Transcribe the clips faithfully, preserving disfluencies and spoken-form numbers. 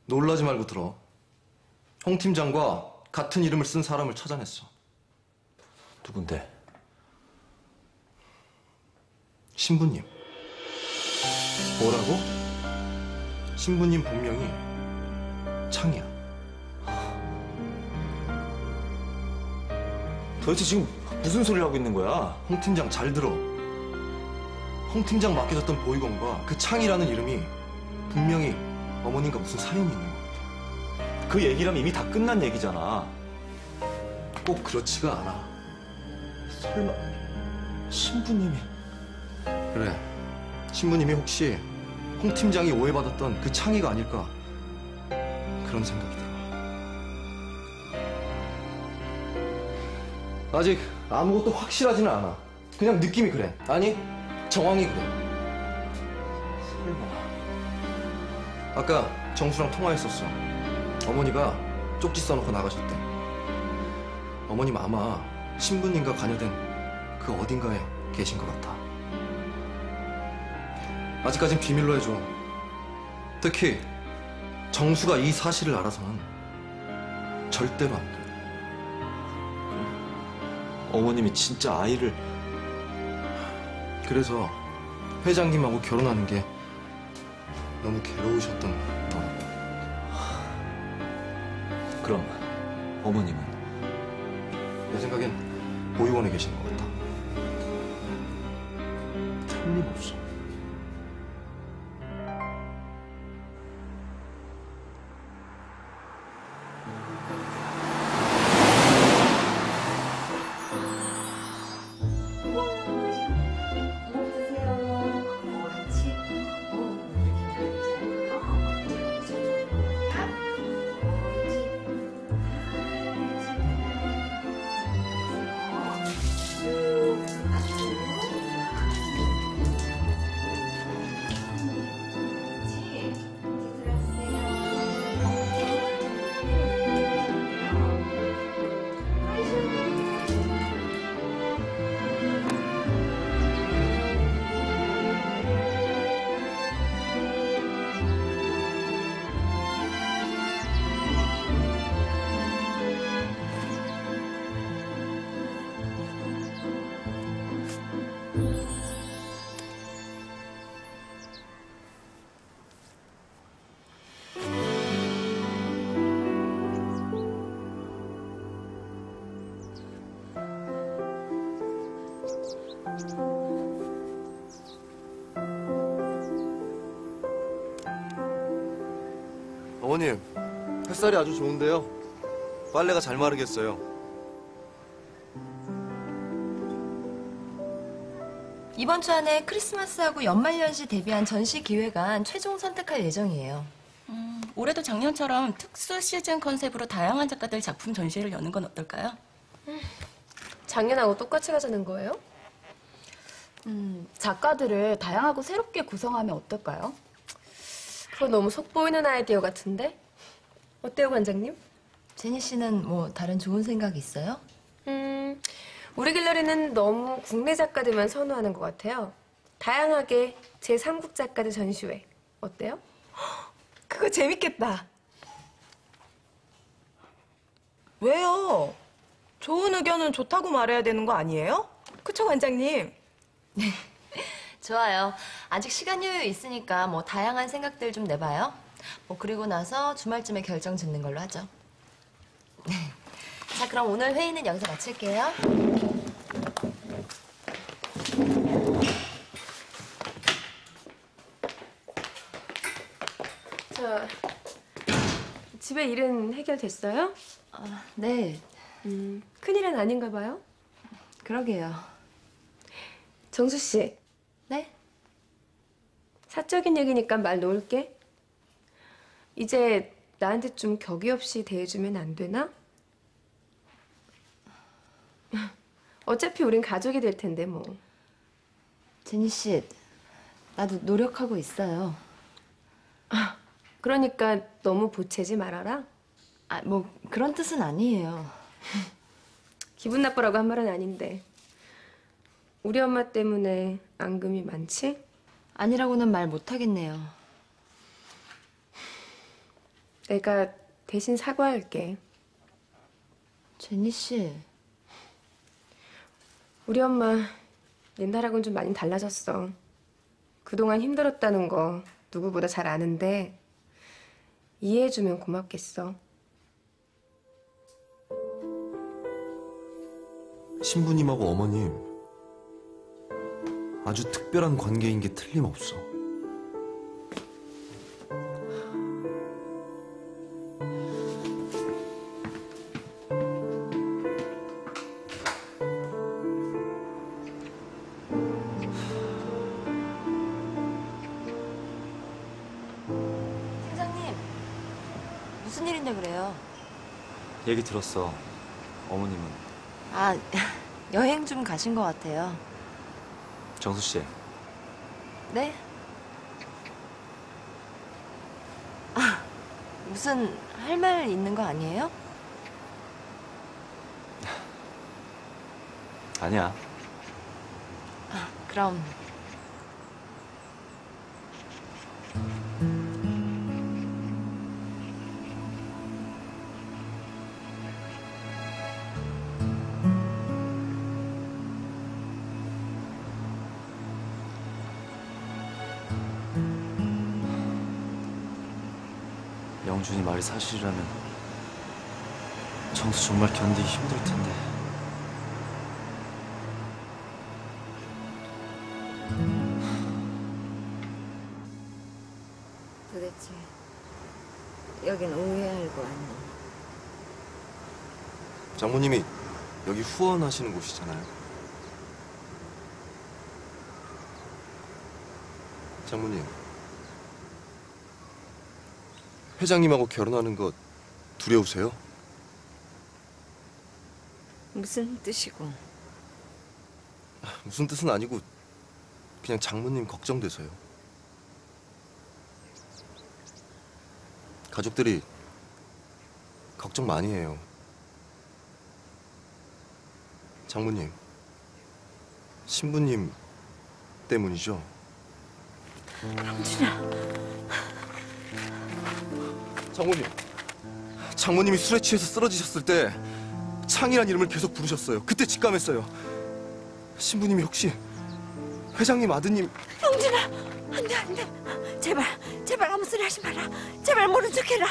놀라지 말고 들어. 홍 팀장과 같은 이름을 쓴 사람을 찾아냈어. 누군데? 신부님. 뭐라고? 신부님 본명이 창이야. 도대체 지금 무슨 소리를 하고 있는 거야? 홍 팀장 잘 들어. 홍 팀장 맡겨졌던 보이건과 그 창이라는 이름이 분명히 어머님과 무슨 사연이 있는 것 같아. 그 얘기라면 이미 다 끝난 얘기잖아. 꼭 그렇지가 않아. 설마 신부님이... 그래. 신부님이 혹시 홍 팀장이 오해받았던 그 창이가 아닐까 그런 생각이 들어. 아직 아무것도 확실하지는 않아. 그냥 느낌이 그래. 아니, 정황이 그래. 설마... 아까 정수랑 통화했었어. 어머니가 쪽지 써놓고 나가셨대. 어머님 아마 신부님과 관여된 그 어딘가에 계신 것 같아. 아직까진 비밀로 해줘. 특히 정수가 이 사실을 알아서는 절대로 안 돼. 어머님이 진짜 아이를... 그래서 회장님하고 결혼하는 게 너무 괴로우셨던 너라고. 그럼 어머님은? 내 생각엔 보육원에 계신 것 같아. 틀림없어. 어머님, 햇살이 아주 좋은데요. 빨래가 잘 마르겠어요. 이번 주 안에 크리스마스하고 연말연시 대비한 전시 기획안 최종 선택할 예정이에요. 음, 올해도 작년처럼 특수 시즌 컨셉으로 다양한 작가들 작품 전시회를 여는 건 어떨까요? 음, 작년하고 똑같이 가자는 거예요? 음, 작가들을 다양하고 새롭게 구성하면 어떨까요? 그거 너무 속보이는 아이디어 같은데? 어때요, 관장님? 제니 씨는 뭐 다른 좋은 생각 있어요? 음, 우리 갤러리는 너무 국내 작가들만 선호하는 것 같아요. 다양하게 제삼국 작가들 전시회. 어때요? 그거 재밌겠다. 왜요? 좋은 의견은 좋다고 말해야 되는 거 아니에요? 그쵸, 관장님? 네. 좋아요. 아직 시간 여유 있으니까 뭐 다양한 생각들 좀 내봐요. 뭐 그리고 나서 주말쯤에 결정 짓는 걸로 하죠. 네. 자, 그럼 오늘 회의는 여기서 마칠게요. 저, 집에 일은 해결됐어요? 아, 네. 음, 큰일은 아닌가 봐요? 그러게요. 정수 씨. 네? 사적인 얘기니까 말 놓을게. 이제 나한테 좀 격이 없이 대해주면 안 되나? 어차피 우린 가족이 될 텐데 뭐. 제니 씨, 나도 노력하고 있어요. 아, 그러니까 너무 보채지 말아라. 아, 뭐 그런 뜻은 아니에요. 기분 나쁘라고 한 말은 아닌데. 우리 엄마 때문에 앙금이 많지? 아니라고는 말 못하겠네요. 내가 대신 사과할게. 제니 씨. 우리 엄마 옛날하고는 좀 많이 달라졌어. 그동안 힘들었다는 거 누구보다 잘 아는데 이해해주면 고맙겠어. 신부님하고 어머님 아주 특별한 관계인 게 틀림없어. 팀장님, 무슨 일인데 그래요? 얘기 들었어. 어머님은. 아, 여행 좀 가신 것 같아요. 정수 씨. 네? 아, 무슨 할 말 있는 거 아니에요? 아니야. 아, 그럼 영준이 말이 사실이라면 정수 정말 견디기 힘들 텐데. 도대체 여긴 왜 알고 왔니? 장모님이 여기 후원하시는 곳이잖아요. 장모님, 회장님하고 결혼하는 거 두려우세요? 무슨 뜻이고? 무슨 뜻은 아니고 그냥 장모님 걱정돼서요. 가족들이 걱정 많이 해요. 장모님, 신부님 때문이죠? 영준아, 장모님, 장모님이 술에 취해서 쓰러지셨을 때 창이란 이름을 계속 부르셨어요. 그때 직감했어요. 신부님이 혹시 회장님 아드님... 영준아, 안돼 안돼, 제발 제발 아무 소리 하지 마라. 제발 모른 척해라.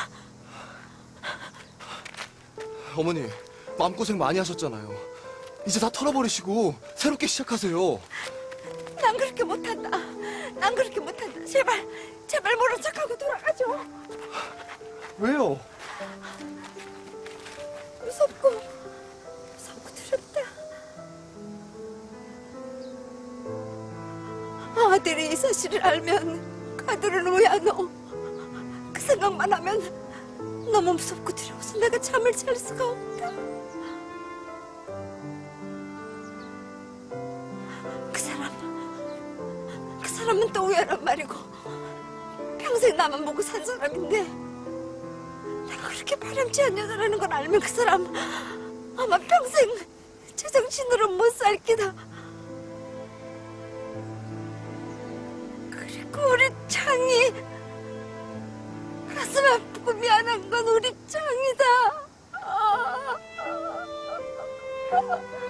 어머니, 마음고생 많이 하셨잖아요. 이제 다 털어버리시고 새롭게 시작하세요. 난 그렇게 못한다. 난 그렇게 못한다. 제발 제발 모른 척하고 돌아가줘. 왜요? 무섭고 무섭고 두렵다. 아들이 이 사실을 알면 그 아들은 왜 안 오? 그 생각만 하면 너무 무섭고 두려워서 내가 잠을 잘 수가 없다. 그 사람, 그 사람은 또 우연한 말이고 평생 나만 보고 산 사람인데 내가 그렇게 바람직한 여자라는 걸 알면 그 사람 아마 평생 제정신으로 못 살 기다. 그리고 우리 창이, 가슴 아프고 미안한 건 우리 창이다. 아, 아, 아.